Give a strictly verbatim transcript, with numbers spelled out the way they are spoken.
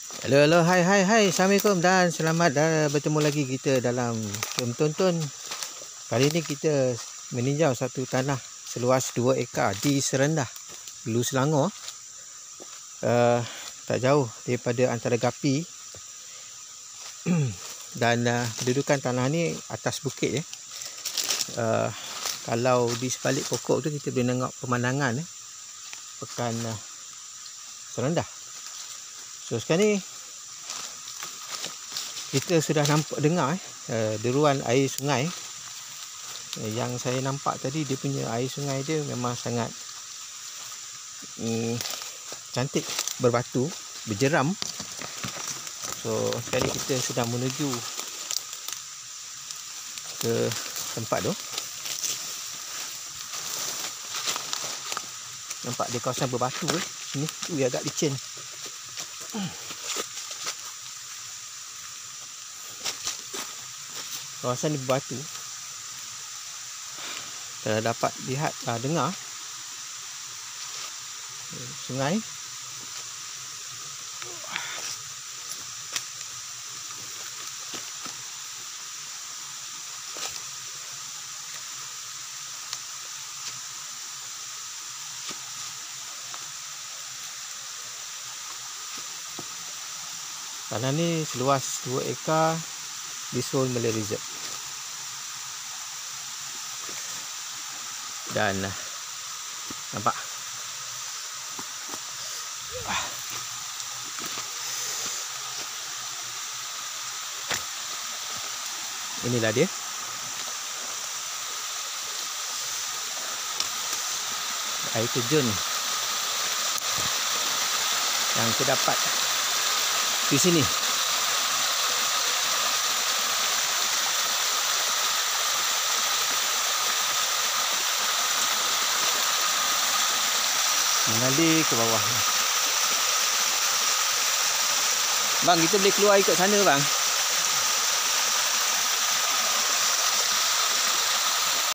Halo, halo, hai, hai, hai. Assalamualaikum dan selamat dah bertemu lagi kita dalam Jom Tonton. Kali ini kita meninjau satu tanah seluas dua ekar di Serendah, Hulu Selangor. Uh, tak jauh daripada antara Gapi dan uh, kedudukan tanah ni atas bukit ya. Uh, kalau di sebalik pokok tu kita boleh tengok pemandangan eh, pekan uh, Serendah. So sekarang ni kita sudah nampak dengar eh, uh, deruan air sungai. uh, Yang saya nampak tadi, dia punya air sungai dia memang sangat um, cantik, berbatu, berjeram. So sekarang ni kita sedang menuju ke tempat tu. Nampak dia kawasan berbatu eh. Sini tu dia agak licin. Kawasan ni berbatu. Kita dapat lihat, uh, dengar sungai. Tanah ni seluas dua ekar di Seoul Malay Reserve. Dan nampak inilah dia. Air terjun yang terdapat di sini. Mengalir ke bawah. Bang, kita boleh keluar ikut sana bang.